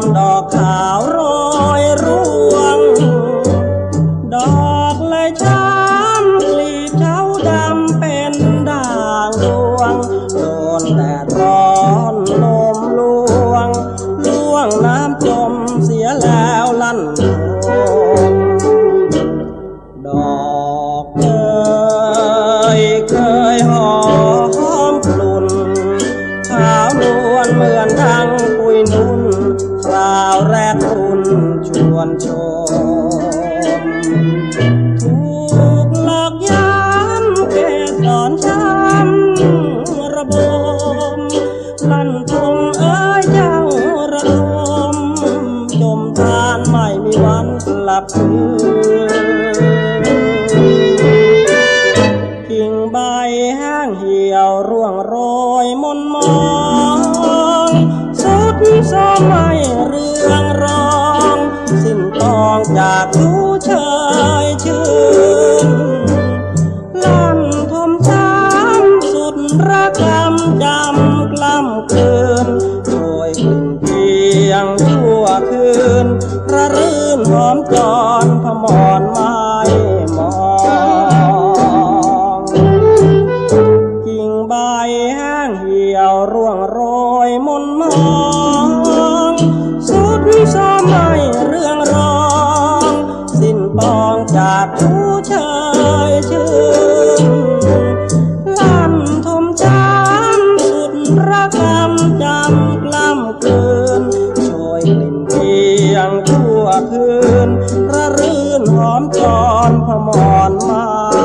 ดอกขาวโรยร่วงดอกเลยช้ำกลีบเช้าดำเป็นด่างดวงโดนแดดร้อนลมลวงล่วงน้ำจมเสียแล้วลั่นโคนดอกเคยหอมกลุ่นขาวนวลเหมือนดังปุยนุ่นคราวแรกรุ่นชวนชมถูกหลอกย้ำเกสรช้ำระบมลั่นทมเอ้ยเจ้าระดมจมทานไม่มีวันกลับคืนกิ่งใบแห้งเหี่ยวร่วงโรยมนมองสุดสมัยเรื่องรองสิ้นตองจากรู้เชยชื่นลั่นทมช้ำสุดระกำจำกล้ำคืนโดยกลิ่นเพียงชั่วคืนระรื่นหอมจรพมรไม้มองกิ่งใบแห้งเหี่ยวร่วงโรยมนมองสุดสมัยเรื่องรองสิ้นปองจากผู้เชยชื่นลั่นทมช้ำสุดระกำจำกล้ำคืนโชยกลิ่นเพียงชั่วคืนระรื่นหอมจรพมรไม้